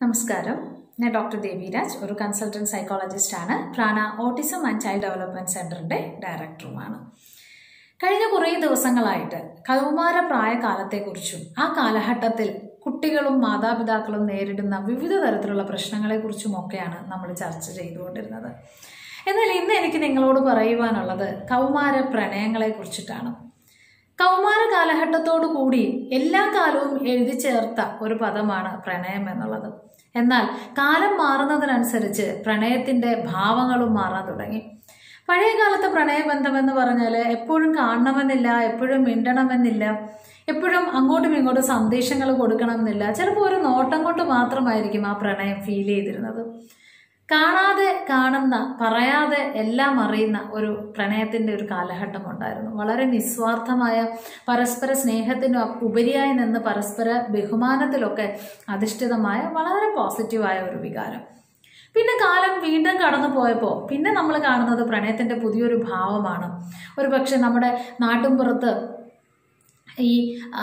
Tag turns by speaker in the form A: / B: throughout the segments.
A: നമസ്കാരം. ഞാൻ ഡോക്ടർ ദേവിരാജ്, ഒരു കൺസൾട്ടന്റ് സൈക്കോളജിസ്റ്റ് ആണ്. പ്രാണ ഓട്ടിസം ആൻഡ് ചൈൽഡ് ഡെവലപ്മെന്റ് സെന്ററിന്റെ ഡയറക്ടറുമാണ്. കഴിഞ്ഞ കുറേ ദിവസങ്ങളായിട്ട് കൗമാര പ്രായകാലത്തെക്കുറിച്ചും ആ കാലഘട്ടത്തിൽ കുട്ടികളും മാതാപിതാക്കളും നേരിടുന്ന വിവിധ തരത്തിലുള്ള പ്രശ്നങ്ങളെക്കുറിച്ചുമൊക്കെയാണ് നമ്മൾ ചർച്ച ചെയ്തുകൊണ്ടിരുന്നത്. എന്നാൽ ഇന്ന് എനിക്ക് നിങ്ങളോട് പറയുവാനുള്ളത് കൗമാര പ്രണയങ്ങളെ കുറിച്ചിട്ടാണ്. കൗമാര കാലഘട്ടത്തോടു കൂടി എല്ലാ കാലവും എഴുതി ചേർത്ത ഒരു പദമാണ് പ്രണയം എന്നുള്ളത്. എന്നാൽ കാലം മാറുന്നതിനനുസരിച്ച് പ്രണയത്തിന്റെ ഭാവങ്ങളും മാറാൻ തുടങ്ങി. പഴയ കാലത്തെ പ്രണയബന്ധം എന്ന് പറഞ്ഞാൽ എപ്പോഴും കാണണമെന്നില്ല, എപ്പോഴും മിണ്ടണമെന്നില്ല, എപ്പോഴും അങ്ങോട്ടും ഇങ്ങോട്ടും സന്ദേശങ്ങൾ കൊടുക്കണമെന്നില്ല. ചിലപ്പോൾ ഒരു നോട്ടം കൊണ്ട് മാത്രമായിരിക്കും ആ പ്രണയം ഫീൽ ചെയ്തിരുന്നത്. കാണാതെ കാണുന്ന, പറയാതെ എല്ലാം അറിയുന്ന ഒരു പ്രണയത്തിന്റെ ഒരു കാലഘട്ടം ഉണ്ടായിരുന്നു. വളരെ നിസ്വാർത്ഥമായ, പരസ്പര സ്നേഹത്തിന് ഉപരിയായി നിന്ന് പരസ്പര ബഹുമാനത്തിലൊക്കെ അധിഷ്ഠിതമായ വളരെ പോസിറ്റീവായ ഒരു വികാരം. പിന്നെ കാലം വീണ്ടും കടന്നു പോയപ്പോൾ പിന്നെ നമ്മൾ കാണുന്നത് പ്രണയത്തിന്റെ പുതിയൊരു ഭാവമാണ്. ഒരു പക്ഷെ നമ്മുടെ നാട്ടിൻപുറത്ത് ഈ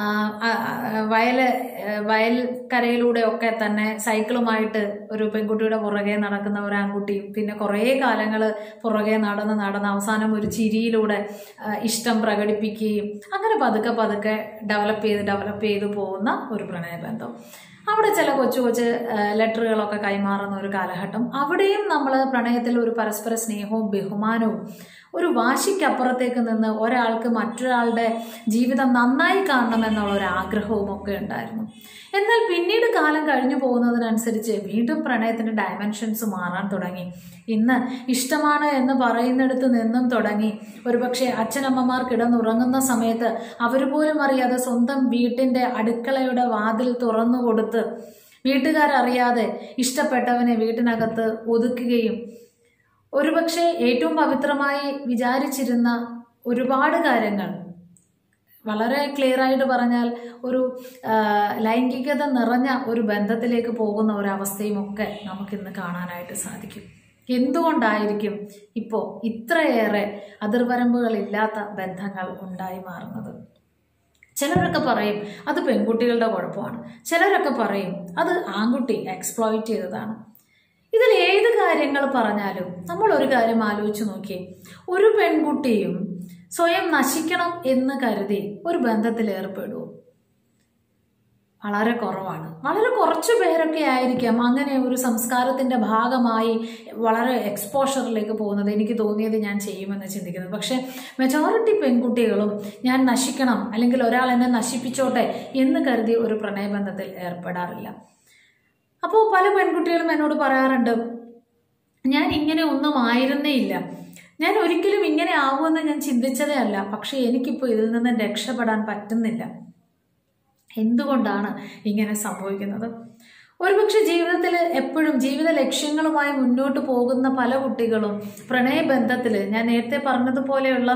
A: വയൽക്കരയിലൂടെ ഒക്കെ തന്നെ സൈക്കിളുമായിട്ട് ഒരു പെൺകുട്ടിയുടെ പുറകെ നടക്കുന്ന ഒരു ആൺകുട്ടിയും, പിന്നെ കുറേ കാലങ്ങൾ പുറകെ നടന്ന് അവസാനം ഒരു ചിരിയിലൂടെ ഇഷ്ടം പ്രകടിപ്പിക്കുകയും അങ്ങനെ പതുക്കെ ഡെവലപ്പ് ചെയ്ത് പോകുന്ന ഒരു പ്രണയബന്ധം. അവിടെ ചില കൊച്ചു ലെറ്ററുകളൊക്കെ കൈമാറുന്ന ഒരു കാലഘട്ടം. അവിടെയും നമ്മൾ പ്രണയത്തിൽ ഒരു പരസ്പര സ്നേഹവും ബഹുമാനവും, ഒരു വാശിക്കപ്പുറത്തേക്ക് നിന്ന് ഒരാൾക്ക് മറ്റൊരാളുടെ ജീവിതം നന്നായി കാണണം എന്നുള്ള ഒരു ആഗ്രഹവും ഒക്കെ ഉണ്ടായിരുന്നു. എന്നാൽ പിന്നീട് കാലം കഴിഞ്ഞു പോകുന്നതിനനുസരിച്ച് വീണ്ടും പ്രണയത്തിന്റെ ഡയമെൻഷൻസ് മാറാൻ തുടങ്ങി. ഇന്ന് ഇഷ്ടമാണ് എന്ന് പറയുന്നിടത്ത് നിന്നും തുടങ്ങി ഒരുപക്ഷെ അച്ഛനമ്മമാർ കിടന്നുറങ്ങുന്ന സമയത്ത് അവർ പോലും അറിയാതെ സ്വന്തം വീട്ടിന്റെ അടുക്കളയുടെ വാതിൽ തുറന്നു കൊടുത്ത് വീട്ടുകാരറിയാതെ ഇഷ്ടപ്പെട്ടവനെ വീട്ടിനകത്ത് ഒതുക്കുകയും ഒരുപക്ഷെ ഏറ്റവും പവിത്രമായി വിചാരിച്ചിരുന്ന ഒരുപാട് കാര്യങ്ങൾ, വളരെ ക്ലിയർ ആയിട്ട് പറഞ്ഞാൽ ഒരു ലൈംഗികത നിറഞ്ഞ ഒരു ബന്ധത്തിലേക്ക് പോകുന്ന ഒരവസ്ഥയും ഒക്കെ നമുക്കിന്ന് കാണാനായിട്ട് സാധിക്കും. എന്തുകൊണ്ടായിരിക്കും ഇപ്പോൾ ഇത്രയേറെ അതിർവരമ്പുകളില്ലാത്ത ബന്ധങ്ങൾ ഉണ്ടായി മാറുന്നത്? ചിലരൊക്കെ പറയും അത് പെൺകുട്ടികളുടെ കുഴപ്പമാണ്, ചിലരൊക്കെ പറയും അത് ആൺകുട്ടി എക്സ്പ്ലോയിറ്റ് ചെയ്തതാണ്. ഇതിൽ ഏത് കാര്യങ്ങൾ പറഞ്ഞാലും നമ്മൾ ഒരു കാര്യം ആലോചിച്ച് നോക്കിയേ. ഒരു പെൺകുട്ടിയും സ്വയം നശിക്കണം എന്ന് കരുതി ഒരു ബന്ധത്തിൽ ഏർപ്പെടുമോ? വളരെ കുറവാണ്. വളരെ കുറച്ചു പേരൊക്കെ ആയിരിക്കാം അങ്ങനെ ഒരു സംസ്കാരത്തിന്റെ ഭാഗമായി വളരെ എക്സ്പോഷറിലേക്ക് പോകുന്നത്. എനിക്ക് തോന്നിയത് ഞാൻ ചെയ്യുമെന്ന് ചിന്തിക്കുന്നത്. പക്ഷെ മെജോറിറ്റി പെൺകുട്ടികളും ഞാൻ നശിക്കണം അല്ലെങ്കിൽ ഒരാൾ എന്നെ നശിപ്പിച്ചോട്ടെ എന്ന് കരുതി ഒരു പ്രണയബന്ധത്തിൽ ഏർപ്പെടാറില്ല. അപ്പോൾ പല പെൺകുട്ടികളും എന്നോട് പറയാറുണ്ട്, ഞാൻ ഇങ്ങനെ ഒന്നും ആയിരുന്നേ ഇല്ല, ഞാൻ ഒരിക്കലും ഇങ്ങനെ ആവുമെന്ന് ഞാൻ ചിന്തിച്ചതേ അല്ല, പക്ഷെ എനിക്കിപ്പോൾ ഇതിൽ നിന്ന് രക്ഷപ്പെടാൻ പറ്റുന്നില്ല. എന്തുകൊണ്ടാണ് ഇങ്ങനെ സംഭവിക്കുന്നത്? ഒരുപക്ഷെ ജീവിതത്തിൽ എപ്പോഴും ജീവിത ലക്ഷ്യങ്ങളുമായി മുന്നോട്ട് പോകുന്ന പല കുട്ടികളും പ്രണയബന്ധത്തിൽ, ഞാൻ നേരത്തെ പറഞ്ഞതുപോലെയുള്ള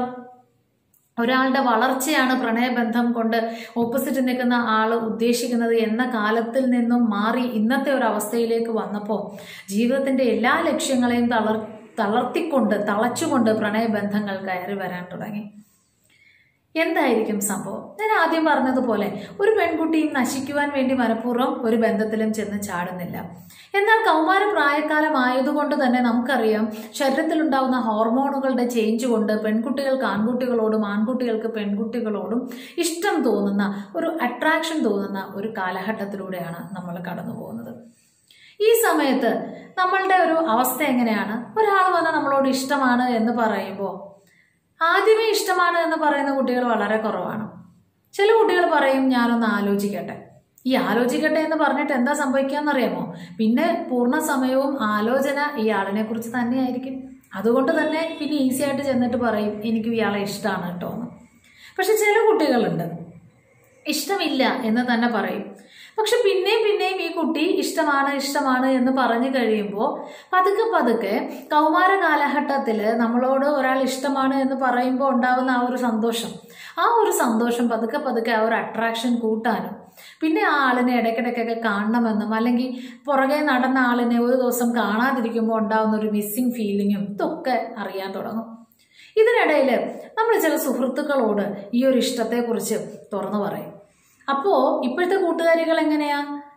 A: ഒരാളുടെ വളർച്ചയാണ് പ്രണയബന്ധം കൊണ്ട് ഓപ്പോസിറ്റ് നിൽക്കുന്ന ആൾ ഉദ്ദേശിക്കുന്നത് എന്ന കാലത്തിൽ നിന്നും മാറി ഇന്നത്തെ ഒരു അവസ്ഥയിലേക്ക് വന്നപ്പോൾ ജീവിതത്തിന്റെ എല്ലാ ലക്ഷ്യങ്ങളെയും തളച്ചുകൊണ്ട് പ്രണയബന്ധങ്ങൾ കയറി വരാൻ തുടങ്ങി. എന്തായിരിക്കും സംഭവം? ഞാൻ ആദ്യം പറഞ്ഞതുപോലെ ഒരു പെൺകുട്ടിയും നശിക്കുവാൻ വേണ്ടി മനഃപൂർവ്വം ഒരു ബന്ധത്തിലും ചെന്ന് ചാടുന്നില്ല. എന്നാൽ കൗമാര പ്രായക്കാലം ആയതുകൊണ്ട് തന്നെ നമുക്കറിയാം, ശരീരത്തിലുണ്ടാവുന്ന ഹോർമോണുകളുടെ ചേഞ്ച് കൊണ്ട് പെൺകുട്ടികൾക്ക് ആൺകുട്ടികളോടും ആൺകുട്ടികൾക്ക് പെൺകുട്ടികളോടും ഇഷ്ടം തോന്നുന്ന, ഒരു അട്രാക്ഷൻ തോന്നുന്ന ഒരു കാലഘട്ടത്തിലൂടെയാണ് നമ്മൾ കടന്നു പോകുന്നത്. ഈ സമയത്ത് നമ്മളുടെ ഒരു അവസ്ഥ എങ്ങനെയാണ്? ഒരാൾ വന്ന് നമ്മളോട് ഇഷ്ടമാണ് എന്ന് പറയുമ്പോൾ ആദ്യമേ ഇഷ്ടമാണ് എന്ന് പറയുന്ന കുട്ടികൾ വളരെ കുറവാണ്. ചില കുട്ടികൾ പറയും ഞാനൊന്ന് ആലോചിക്കട്ടെ. ഈ ആലോചിക്കട്ടെ എന്ന് പറഞ്ഞിട്ട് എന്താ സംഭവിക്കാന്നറിയാമോ? പിന്നെ പൂർണ്ണ സമയവും ആലോചന ഈ ആളിനെ കുറിച്ച് തന്നെയായിരിക്കും. അതുകൊണ്ട് തന്നെ പിന്നെ ഈസി ആയിട്ട് ചെന്നിട്ട് പറയും എനിക്ക് ഇയാളെ ഇഷ്ടമാണ് കേട്ടോ എന്ന്. പക്ഷെ ചില കുട്ടികളുണ്ട് ഇഷ്ടമില്ല എന്ന് തന്നെ പറയും. പക്ഷെ പിന്നെയും ഈ കുട്ടി ഇഷ്ടമാണ് എന്ന് പറഞ്ഞു കഴിയുമ്പോൾ പതുക്കെ കൗമാര കാലഘട്ടത്തിൽ നമ്മളോട് ഒരാൾ ഇഷ്ടമാണ് എന്ന് പറയുമ്പോൾ ഉണ്ടാകുന്ന ആ ഒരു സന്തോഷം പതുക്കെ ആ ഒരു അട്രാക്ഷൻ കൂട്ടാനും, പിന്നെ ആ ആളിനെ ഇടയ്ക്കിടയ്ക്കൊക്കെ കാണണമെന്നും അല്ലെങ്കിൽ പുറകെ നടന്ന ആളിനെ ഒരു ദിവസം കാണാതിരിക്കുമ്പോൾ ഉണ്ടാകുന്ന ഒരു മിസ്സിങ് ഫീലിങ്ങും ഇതൊക്കെ അറിയാൻ തുടങ്ങും. ഇതിനിടയിൽ നമ്മൾ ചില സുഹൃത്തുക്കളോട് ഈ ഒരു ഇഷ്ടത്തെക്കുറിച്ച് തുറന്നു പറയും. അപ്പോൾ ഇപ്പോഴത്തെ കൂട്ടുകാരികൾ എങ്ങനെയാ?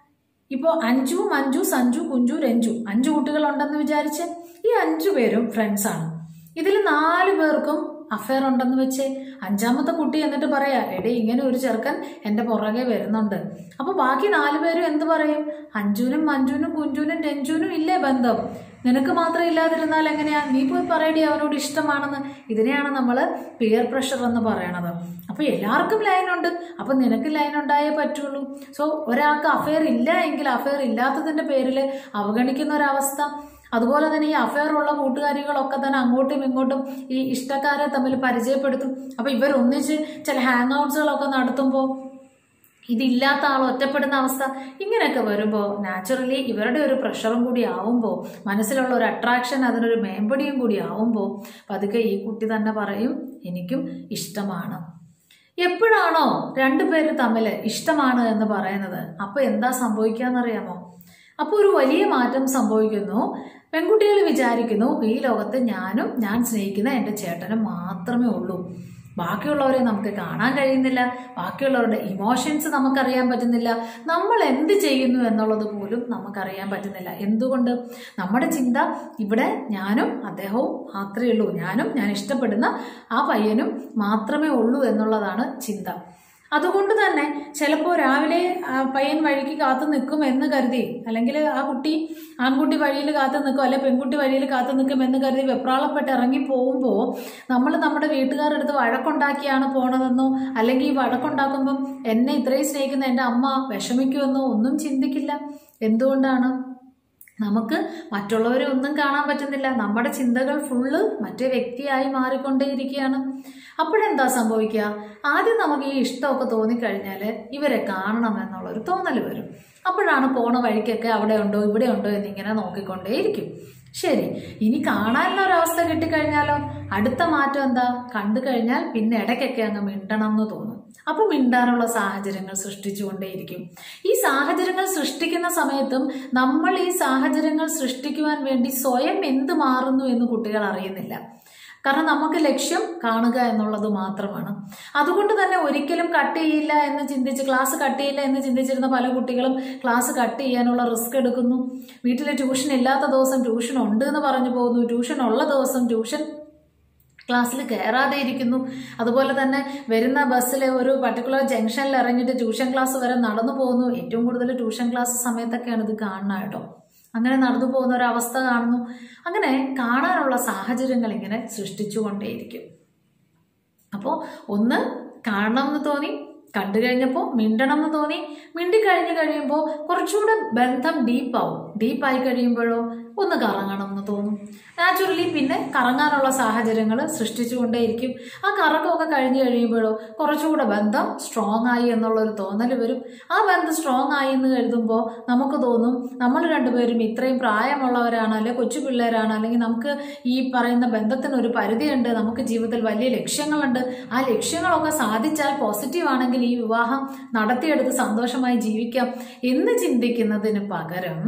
A: ഇപ്പോൾ അഞ്ജു, മഞ്ജു, സഞ്ജു, കുഞ്ചു, രഞ്ജു 5 കുട്ടികളുണ്ടെന്ന് വിചാരിച്ച് ഈ 5 പേരും ഫ്രണ്ട്സാണ്. ഇതിൽ 4 പേർക്കും അഫയർ ഉണ്ടെന്ന് വെച്ചേ. 5ാമത്തെ കുട്ടി എന്നിട്ട് പറയാ, എടേ ഇങ്ങനെ ഒരു ചെറുക്കൻ എൻ്റെ പുറകെ വരുന്നുണ്ട്. അപ്പൊ ബാക്കി 4 പേരും എന്ത് പറയും? അഞ്ജുനും മഞ്ജുനും കുഞ്ചുനും രഞ്ജുനും ഇല്ലേ ബന്ധം, നിനക്ക് മാത്രം ഇല്ലാതിരുന്നാൽ എങ്ങനെയാ? നീ പോയി പറയടി അവനോട് ഇഷ്ടമാണെന്ന്. ഇതിനെയാണ് നമ്മൾ പിയർ പ്രഷർ എന്ന് പറയണത്. അപ്പൊ എല്ലാവർക്കും ലൈനുണ്ട്, അപ്പൊ നിനക്ക് ലൈൻ ഉണ്ടായേ പറ്റുള്ളൂ. സോ ഒരാൾക്ക് അഫയർ ഇല്ല എങ്കിൽ അഫയർ ഇല്ലാത്തതിന്റെ പേരിൽ അവഗണിക്കുന്ന ഒരവസ്ഥ. അതുപോലെ തന്നെ ഈ അഫയർ ഉള്ള കൂട്ടുകാരികളൊക്കെ തന്നെ അങ്ങോട്ടും ഇങ്ങോട്ടും ഈ ഇഷ്ടക്കാരെ തമ്മിൽ പരിചയപ്പെടുത്തും. അപ്പൊ ഇവരൊന്നിച്ച് ചില ഹാങ് ഔട്ട്സുകളൊക്കെ നടത്തുമ്പോൾ ഇതില്ലാത്ത ആൾ ഒറ്റപ്പെടുന്ന അവസ്ഥ. ഇങ്ങനെയൊക്കെ വരുമ്പോൾ നാച്ചുറലി ഇവരുടെ ഒരു പ്രഷറും കൂടി ആവുമ്പോൾ, മനസ്സിലുള്ള ഒരു അട്രാക്ഷൻ, അതിനൊരു മേമ്പടിയും കൂടി ആവുമ്പോൾ പതുക്കെ ഈ കുട്ടി തന്നെ പറയും, എനിക്കും ഇഷ്ടമാണ്. എപ്പോഴാണോ 2 പേര് തമ്മിൽ ഇഷ്ടമാണ് എന്ന് പറയുന്നത്, അപ്പൊ എന്താ സംഭവിക്കാന്നറിയാമോ? അപ്പോൾ ഒരു വലിയ മാറ്റം സംഭവിക്കുന്നു. പെൺകുട്ടികൾ വിചാരിക്കുന്നു, ഈ ലോകത്ത് ഞാനും ഞാൻ സ്നേഹിക്കുന്ന എൻ്റെ ചേട്ടനും മാത്രമേ ഉള്ളൂ. ബാക്കിയുള്ളവരെ നമുക്ക് കാണാൻ കഴിയുന്നില്ല, ബാക്കിയുള്ളവരുടെ ഇമോഷൻസ് നമുക്കറിയാൻ പറ്റുന്നില്ല, നമ്മൾ എന്ത് ചെയ്യുന്നു എന്നുള്ളത് പോലും നമുക്കറിയാൻ പറ്റുന്നില്ല. എന്തുകൊണ്ട്? നമ്മുടെ ചിന്ത ഇവിടെ ഞാനും അദ്ദേഹവും മാത്രമേ ഉള്ളൂ, ഞാനും ഞാൻ ഇഷ്ടപ്പെടുന്ന ആ പയ്യനും മാത്രമേ ഉള്ളൂ എന്നുള്ളതാണ് ചിന്ത. അതുകൊണ്ട് തന്നെ ചിലപ്പോൾ രാവിലെ പയ്യൻ വഴിക്ക് കാത്തു നിൽക്കും എന്ന് കരുതി, അല്ലെങ്കിൽ ആൺകുട്ടി വഴിയിൽ കാത്തു നിൽക്കും, അല്ലെ പെൺകുട്ടി വഴിയിൽ കാത്തു നിൽക്കും എന്ന് കരുതി വെപ്രാളപ്പെട്ട് ഇറങ്ങി പോകുമ്പോൾ നമ്മൾ നമ്മുടെ വീട്ടുകാരുടെ അടുത്ത് വഴക്കുണ്ടാക്കിയാണ് പോണതെന്നോ, അല്ലെങ്കിൽ ഈ വഴക്കുണ്ടാക്കുമ്പം എന്നെ ഇത്രയും സ്നേഹിക്കുന്ന എൻ്റെ അമ്മ വിഷമിക്കുമെന്നോ ഒന്നും ചിന്തിക്കില്ല. എന്തുകൊണ്ടാണ്? നമുക്ക് മറ്റുള്ളവരെ ഒന്നും കാണാൻ പറ്റുന്നില്ല, നമ്മുടെ ചിന്തകൾ ഫുള്ള് മറ്റേ വ്യക്തിയായി മാറിക്കൊണ്ടേയിരിക്കുകയാണ്. അപ്പോഴെന്താ സംഭവിക്കുക? ആദ്യം നമുക്ക് ഈ ഇഷ്ടമൊക്കെ തോന്നിക്കഴിഞ്ഞാൽ ഇവരെ കാണണം എന്നുള്ളൊരു തോന്നൽ വരും. അപ്പോഴാണ് പോണ വഴിക്കൊക്കെ അവിടെ ഉണ്ടോ ഇവിടെ ഉണ്ടോ എന്നിങ്ങനെ നോക്കിക്കൊണ്ടേയിരിക്കും. ശരി, ഇനി കാണാനുള്ള ഒരവസ്ഥ കിട്ടിക്കഴിഞ്ഞാലോ അടുത്ത മാറ്റം എന്താ? കണ്ടു കഴിഞ്ഞാൽ പിന്നെ ഇടയ്ക്കൊക്കെ അങ്ങ് മിണ്ടണം എന്ന് തോന്നും. അപ്പൊ മിണ്ടാനുള്ള സാഹചര്യങ്ങൾ സൃഷ്ടിച്ചുകൊണ്ടേയിരിക്കും. ഈ സാഹചര്യങ്ങൾ സൃഷ്ടിക്കുന്ന സമയത്തും നമ്മൾ ഈ സാഹചര്യങ്ങൾ സൃഷ്ടിക്കുവാൻ വേണ്ടി സ്വയം എന്ത് മാറുന്നു എന്ന് കുട്ടികൾ അറിയുന്നില്ല. കാരണം നമുക്ക് ലക്ഷ്യം കാണുക എന്നുള്ളത് മാത്രമാണ്. അതുകൊണ്ട് തന്നെ ഒരിക്കലും കട്ട് ചെയ്യില്ല എന്ന് ചിന്തിച്ച്, ക്ലാസ് കട്ട് ചെയ്യില്ല എന്ന് ചിന്തിച്ചിരുന്ന പല കുട്ടികളും ക്ലാസ് കട്ട് ചെയ്യാനുള്ള റിസ്ക് എടുക്കുന്നു. വീട്ടിൽ ട്യൂഷൻ ഇല്ലാത്ത ദിവസം ട്യൂഷൻ ഉണ്ട് എന്ന് പറഞ്ഞു പോകുന്നു, ട്യൂഷൻ ഉള്ള ദിവസം ട്യൂഷൻ ക്ലാസ്സിൽ കയറാതെ ഇരിക്കുന്നു. അതുപോലെ തന്നെ വരുന്ന ബസ്സിൽ ഒരു പർട്ടിക്കുലർ ജംഗ്ഷനിൽ ഇറങ്ങിയിട്ട് ട്യൂഷൻ ക്ലാസ് വരെ നടന്നു പോകുന്നു. ഏറ്റവും കൂടുതൽ ട്യൂഷൻ ക്ലാസ് സമയത്തൊക്കെയാണ് ഇത് കാണുന്നത് കേട്ടോ. അങ്ങനെ നടന്നു പോകുന്ന ഒരവസ്ഥ കാണുന്നു. അങ്ങനെ കാണാനുള്ള സാഹചര്യങ്ങൾ ഇങ്ങനെ സൃഷ്ടിച്ചുകൊണ്ടേയിരിക്കും. അപ്പോൾ ഒന്ന് കാണണം എന്ന് തോന്നി, കണ്ടു കഴിഞ്ഞപ്പോൾ മിണ്ടണം എന്ന് തോന്നി, മിണ്ടിക്കഴിഞ്ഞ് കഴിയുമ്പോൾ കുറച്ചുകൂടെ ബന്ധം ഡീപ്പാവും. ഡീപ്പായി കഴിയുമ്പോഴോ ഒന്ന് കറങ്ങണം എന്ന് തോന്നും. നാച്ചുറലി പിന്നെ കറങ്ങാനുള്ള സാഹചര്യങ്ങൾ സൃഷ്ടിച്ചുകൊണ്ടേയിരിക്കും. ആ കറക്കമൊക്കെ കഴിഞ്ഞ് കഴിയുമ്പോഴോ കുറച്ചുകൂടെ ബന്ധം സ്ട്രോങ് ആയി എന്നുള്ളൊരു തോന്നൽ വരും. ആ ബന്ധം സ്ട്രോങ് ആയി എന്ന് കരുതുമ്പോൾ നമുക്ക് തോന്നും നമ്മൾ രണ്ടുപേരും ഇത്രയും പ്രായമുള്ളവരാണ്, അല്ലെങ്കിൽ കൊച്ചു പിള്ളേരാണ്, അല്ലെങ്കിൽ നമുക്ക് ഈ പറയുന്ന ബന്ധത്തിനൊരു പരിധിയുണ്ട്, നമുക്ക് ജീവിതത്തിൽ വലിയ ലക്ഷ്യങ്ങളുണ്ട്. ആ ലക്ഷ്യങ്ങളൊക്കെ സാധിച്ചാൽ പോസിറ്റീവ് ആണെങ്കിൽ ഈ വിവാഹം നടത്തിയെടുത്ത് സന്തോഷമായി ജീവിക്കാം എന്ന് ചിന്തിക്കുന്നതിന് പകരം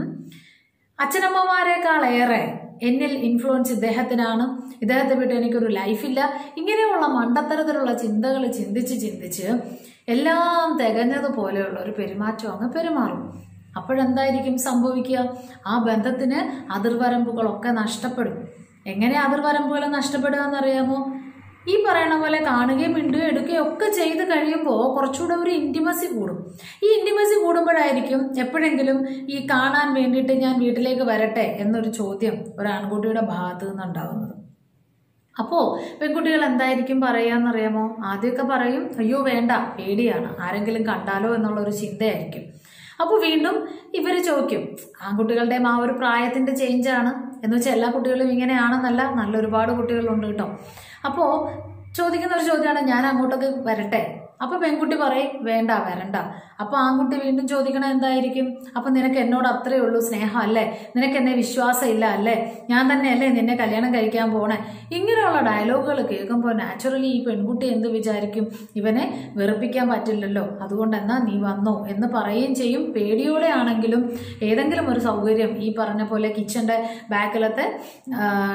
A: അച്ഛനമ്മമാരെക്കാളേറെ എന്നിൽ ഇൻഫ്ലുവൻസ് ഇദ്ദേഹത്തിനാണ്, ഇദ്ദേഹത്തെ വിട്ട് എനിക്കൊരു ലൈഫില്ല, ഇങ്ങനെയുള്ള മണ്ടത്തരത്തിലുള്ള ചിന്തകൾ ചിന്തിച്ച് എല്ലാം തികഞ്ഞതുപോലെയുള്ള ഒരു പെരുമാറ്റം അങ്ങ് പെരുമാറും. അപ്പോഴെന്തായിരിക്കും സംഭവിക്കുക? ആ ബന്ധത്തിന് അതിർവരമ്പുകളൊക്കെ നഷ്ടപ്പെടും. എങ്ങനെ അതിർവരമ്പുകൾ നഷ്ടപ്പെടുക എന്നറിയാമോ? ഈ പറയണ പോലെ കാണുകയും മിണ്ടുകയും എടുക്കുകയും ഒക്കെ ചെയ്ത് കഴിയുമ്പോൾ കുറച്ചുകൂടെ ഒരു ഇൻറ്റിമസി കൂടും. ഈ ഇൻറ്റിമസി കൂടുമ്പോഴായിരിക്കും എപ്പോഴെങ്കിലും ഈ കാണാൻ വേണ്ടിയിട്ട് ഞാൻ വീട്ടിലേക്ക് വരട്ടെ എന്നൊരു ചോദ്യം ഒരു ആൺകുട്ടിയുടെ ഭാഗത്ത് നിന്നുണ്ടാവുന്നത്. അപ്പോൾ പെൺകുട്ടികൾ എന്തായിരിക്കും പറയാന്നറിയാമോ? ആദ്യമൊക്കെ പറയും, അയ്യോ വേണ്ട, പേടിയാണ്, ആരെങ്കിലും കണ്ടാലോ എന്നുള്ളൊരു ചിന്തയായിരിക്കും. അപ്പോൾ വീണ്ടും ഇവർ ചോദിക്കും. ആൺകുട്ടികളുടെയും ആ ഒരു പ്രായത്തിൻ്റെ ചേഞ്ചാണ് എന്ന് വെച്ചാൽ എല്ലാ കുട്ടികളും ഇങ്ങനെയാണെന്നല്ല, നല്ല ഒരുപാട് കുട്ടികളുണ്ട് കേട്ടോ. അപ്പോൾ ചോദിക്കുന്ന ഒരു ചോദ്യമാണ്, ഞാൻ അങ്ങോട്ടൊക്കെ വരട്ടെ? അപ്പോൾ പെൺകുട്ടി പറയും വേണ്ട, വരണ്ട. അപ്പോൾ ആൺകുട്ടി വീണ്ടും ചോദിക്കണത് എന്തായിരിക്കും? അപ്പം നിനക്ക് എന്നോട് അത്രയേ ഉള്ളൂ സ്നേഹം അല്ലേ? നിനക്ക് എന്നെ വിശ്വാസം ഇല്ല അല്ലേ? ഞാൻ തന്നെയല്ലേ നിന്നെ കല്യാണം കഴിക്കാൻ പോണേ? ഇങ്ങനെയുള്ള ഡയലോഗുകൾ കേൾക്കുമ്പോൾ നാച്ചുറലി ഈ പെൺകുട്ടി എന്ത് വിചാരിക്കും? ഇവനെ വെറുപ്പിക്കാൻ പറ്റില്ലല്ലോ, അതുകൊണ്ട് എന്നാ നീ വന്നോ എന്ന് പറയുകയും ചെയ്യും. പേടിയോടെ ആണെങ്കിലും ഏതെങ്കിലും ഒരു സൗകര്യം ഈ പറഞ്ഞ പോലെ കിച്ചൻ്റെ ബാക്കിലത്തെ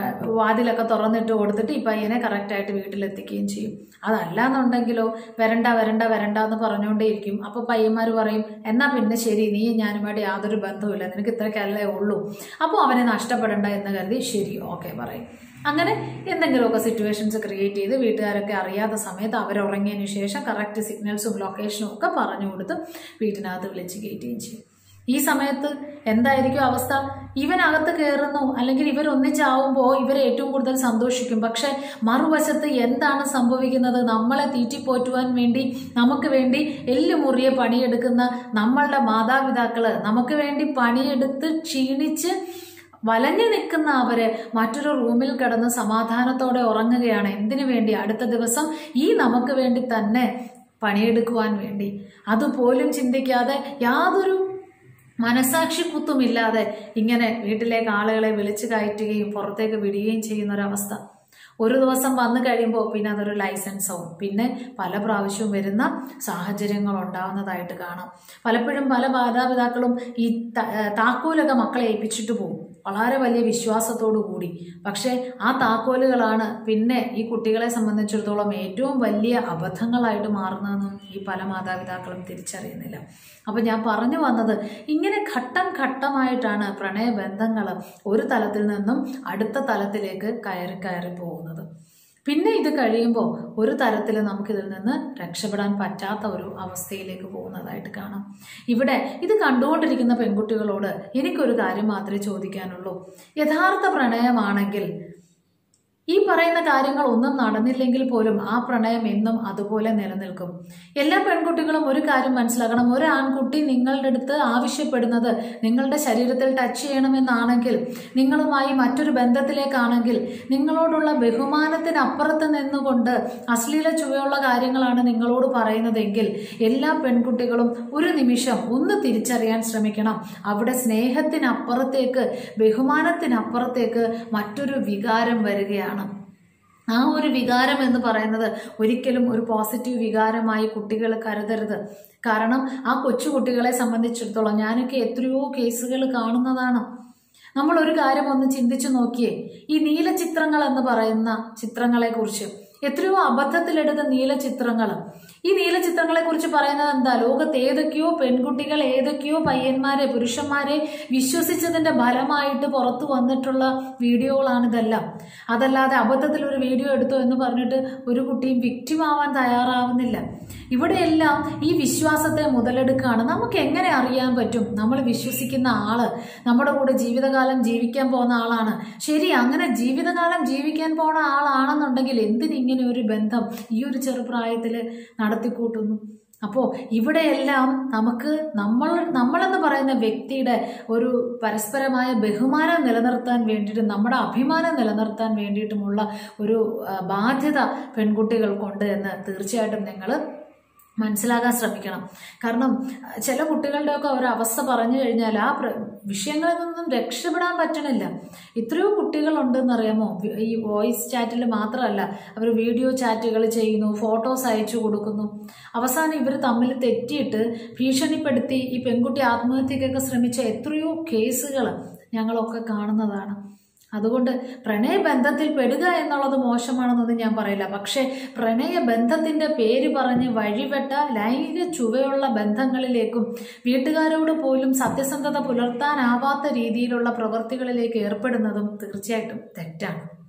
A: വാതിലൊക്കെ തുറന്നിട്ട് കൊടുത്തിട്ട് ഈ പയ്യനെ കറക്റ്റായിട്ട് വീട്ടിലെത്തിക്കുകയും ചെയ്യും. അതല്ല എന്നുണ്ടെങ്കിലോ വരണ്ട വരണ്ട എന്ന് പറഞ്ഞുകൊണ്ടേയിരിക്കും. അപ്പോൾ പയ്യന്മാർ പറയും, എന്നാൽ പിന്നെ ശരി, നീ ഞാനുമായിട്ട് യാതൊരു ബന്ധവുമില്ല, നിനക്ക് ഇത്രയ്ക്കല്ലേ ഉള്ളൂ, അപ്പോൾ അവനെ നഷ്ടപ്പെടേണ്ട എന്ന് കരുതി ശരി ഓക്കെ പറയും. അങ്ങനെ എന്തെങ്കിലുമൊക്കെ സിറ്റുവേഷൻസ് ക്രിയേറ്റ് ചെയ്ത് വീട്ടുകാരൊക്കെ അറിയാത്ത സമയത്ത് അവരുറങ്ങിയതിന് ശേഷം കറക്റ്റ് സിഗ്നൽസും ലൊക്കേഷനും ഒക്കെ പറഞ്ഞു കൊടുത്ത് വീട്ടിനകത്ത് വിളിച്ച് കയറ്റുകയും ചെയ്യും. ഈ സമയത്ത് എന്തായിരിക്കും അവസ്ഥ? ഇവനകത്ത് കയറുന്നു, അല്ലെങ്കിൽ ഇവരൊന്നിച്ചാവുമ്പോൾ ഇവർ ഏറ്റവും കൂടുതൽ സന്തോഷിക്കും. പക്ഷെ മറുവശത്ത് എന്താണ് സംഭവിക്കുന്നത്? നമ്മളെ തീറ്റിപ്പോറ്റുവാൻ വേണ്ടി നമുക്ക് വേണ്ടി എല്ലുമുറിയെ പണിയെടുക്കുന്ന നമ്മളുടെ മാതാപിതാക്കള്, നമുക്ക് വേണ്ടി പണിയെടുത്ത് ക്ഷീണിച്ച് വലഞ്ഞു നിൽക്കുന്ന അവര് മറ്റൊരു റൂമിൽ കിടന്ന് സമാധാനത്തോടെ ഉറങ്ങുകയാണ്. എന്തിനു വേണ്ടി? അടുത്ത ദിവസം ഈ നമുക്ക് വേണ്ടി തന്നെ പണിയെടുക്കുവാൻ വേണ്ടി. അതുപോലും ചിന്തിക്കാതെ യാതൊരു മനസാക്ഷി കുത്തുമില്ലാതെ ഇങ്ങനെ വീട്ടിലേക്ക് ആളുകളെ വിളിച്ചു കയറ്റുകയും പുറത്തേക്ക് വിടുകയും ചെയ്യുന്നൊരവസ്ഥ. ഒരു ദിവസം വന്നു കഴിയുമ്പോൾ പിന്നെ അതൊരു ലൈസൻസാവും. പിന്നെ പല പ്രാവശ്യവും വരുന്ന സാഹചര്യങ്ങൾ ഉണ്ടാവുന്നതായിട്ട് കാണാം. പലപ്പോഴും പല മാതാപിതാക്കളും ഈ താക്കോലൊക്കെ മക്കളെ ഏൽപ്പിച്ചിട്ട് പോകും വളരെ വലിയ വിശ്വാസത്തോടു കൂടി. പക്ഷേ ആ താക്കോലുകളാണ് പിന്നെ ഈ കുട്ടികളെ സംബന്ധിച്ചിടത്തോളം ഏറ്റവും വലിയ അബദ്ധങ്ങളായിട്ട് മാറുന്നതെന്നും ഈ പല മാതാപിതാക്കളും തിരിച്ചറിയുന്നില്ല. അപ്പം ഞാൻ പറഞ്ഞു വന്നത്, ഇങ്ങനെ ഘട്ടം ഘട്ടമായിട്ടാണ് പ്രണയബന്ധങ്ങൾ ഒരു തലത്തിൽ നിന്നും അടുത്ത തലത്തിലേക്ക് കയറി പോകുന്നത്. പിന്നെ ഇത് കഴിയുമ്പോൾ ഒരു തരത്തിൽ നമുക്കിതിൽ നിന്ന് രക്ഷപ്പെടാൻ പറ്റാത്ത ഒരു അവസ്ഥയിലേക്ക് പോകുന്നതായിട്ട് കാണാം. ഇവിടെ ഇത് കണ്ടുകൊണ്ടിരിക്കുന്ന പെൺകുട്ടികളോട് എനിക്കൊരു കാര്യം മാത്രമേ ചോദിക്കാനുള്ളൂ. യഥാർത്ഥ പ്രണയമാണെങ്കിൽ ഈ പറയുന്ന കാര്യങ്ങൾ ഒന്നും നടന്നില്ലെങ്കിൽ പോലും ആ പ്രണയം എന്നും അതുപോലെ നിലനിൽക്കും. എല്ലാ പെൺകുട്ടികളും ഒരു കാര്യം മനസ്സിലാക്കണം. ഒരു ആൺകുട്ടി നിങ്ങളുടെ അടുത്ത് ആവശ്യപ്പെടുന്നത് നിങ്ങളുടെ ശരീരത്തിൽ ടച്ച് ചെയ്യണമെന്നാണെങ്കിൽ, നിങ്ങളുമായി മറ്റൊരു ബന്ധത്തിലേക്കാണെങ്കിൽ, നിങ്ങളോടുള്ള ബഹുമാനത്തിനപ്പുറത്ത് നിന്നുകൊണ്ട് അശ്ലീല ചുവയുള്ള കാര്യങ്ങളാണ് നിങ്ങളോട് പറയുന്നതെങ്കിൽ എല്ലാ പെൺകുട്ടികളും ഒരു നിമിഷം ഒന്ന് തിരിച്ചറിയാൻ ശ്രമിക്കണം. അവിടെ സ്നേഹത്തിനപ്പുറത്തേക്ക്, ബഹുമാനത്തിനപ്പുറത്തേക്ക് മറ്റൊരു വികാരം വരികയാണ്. ആ ഒരു വികാരം എന്ന് പറയുന്നത് ഒരിക്കലും ഒരു പോസിറ്റീവ് വികാരമായി കുട്ടികൾ കരുതരുത്. കാരണം ആ കൊച്ചുകുട്ടികളെ സംബന്ധിച്ചിടത്തോളം ഞാനൊക്കെ എത്രയോ കേസുകൾ കാണുന്നതാണ്. നമ്മൾ ഒരു കാര്യം ഒന്ന് ചിന്തിച്ചു നോക്കിയേ. ഈ നീലചിത്രങ്ങൾ എന്ന് പറയുന്ന ചിത്രങ്ങളെ കുറിച്ച്, എത്രയോ അബദ്ധത്തിലെടുത്ത നീലചിത്രങ്ങൾ. ഈ നീലചിത്രങ്ങളെ കുറിച്ച് പറയുന്നത് എന്താ? ലോകത്ത് ഏതൊക്കെയോ പെൺകുട്ടികൾ, ഏതൊക്കെയോ പയ്യന്മാരെ, പുരുഷന്മാരെ വിശ്വസിച്ചതിന്റെ ഫലമായിട്ട് പുറത്തു വന്നിട്ടുള്ള വീഡിയോകളാണിതെല്ലാം. അതല്ലാതെ അബദ്ധത്തിൽ ഒരു വീഡിയോ എടുത്തോ എന്ന് പറഞ്ഞിട്ട് ഒരു കുട്ടിയും വിക്ടിം ആവാൻ തയ്യാറാവുന്നില്ല. ഇവിടെയെല്ലാം ഈ വിശ്വാസത്തെ മുതലെടുക്കുകയാണ്. നമുക്ക് എങ്ങനെ അറിയാൻ പറ്റും നമ്മൾ വിശ്വസിക്കുന്ന ആള് നമ്മുടെ കൂടെ ജീവിതകാലം ജീവിക്കാൻ പോകുന്ന ആളാണ്? ശരി, അങ്ങനെ ജീവിതകാലം ജീവിക്കാൻ പോണ ആളാണെന്നുണ്ടെങ്കിൽ എന്തിനിങ്ങനെ ഒരു ബന്ധം ഈ ഒരു ചെറുപ്രായത്തിൽ നടത്തിക്കൂട്ടുന്നു? അപ്പോൾ ഇവിടെയെല്ലാം നമുക്ക് നമ്മളെന്ന് പറയുന്ന വ്യക്തിയുടെ ഒരു പരസ്പരമായ ബഹുമാനം നിലനിർത്താൻ വേണ്ടിയിട്ടും നമ്മുടെ അഭിമാനം നിലനിർത്താൻ വേണ്ടിയിട്ടുമുള്ള ഒരു ബാധ്യത പെൺകുട്ടികൾക്കുണ്ട് എന്ന് തീർച്ചയായിട്ടും നിങ്ങൾ മനസ്സിലാക്കാൻ ശ്രമിക്കണം. കാരണം ചില കുട്ടികളുടെയൊക്കെ ഒരവസ്ഥ പറഞ്ഞു കഴിഞ്ഞാൽ ആ വിഷയങ്ങളിൽ നിന്നും രക്ഷപ്പെടാൻ പറ്റണില്ല. എത്രയോ കുട്ടികളുണ്ടെന്നറിയാമോ? ഈ വോയിസ് ചാറ്റിൽ മാത്രമല്ല, അവർ വീഡിയോ ചാറ്റുകൾ ചെയ്യുന്നു, ഫോട്ടോസ് അയച്ചു കൊടുക്കുന്നു. അവസാനം ഇവർ തമ്മിൽ തെറ്റിയിട്ട് ഭീഷണിപ്പെടുത്തി ഈ പെൺകുട്ടി ആത്മഹത്യക്കൊക്കെ ശ്രമിച്ച എത്രയോ കേസുകൾ ഞങ്ങളൊക്കെ കാണുന്നതാണ്. അതുകൊണ്ട് പ്രണയബന്ധത്തിൽ പെടുക എന്നുള്ളത് മോശമാണെന്നൊന്നും ഞാൻ പറയില്ല. പക്ഷേ പ്രണയബന്ധത്തിൻ്റെ പേര് പറഞ്ഞ് വഴിവെട്ട ലൈംഗിക ചുവയുള്ള ബന്ധങ്ങളിലേക്കും വീട്ടുകാരോട് പോലും സത്യസന്ധത പുലർത്താനാവാത്ത രീതിയിലുള്ള പ്രവൃത്തികളിലേക്ക് ഏർപ്പെടുന്നതും തീർച്ചയായിട്ടും തെറ്റാണ്.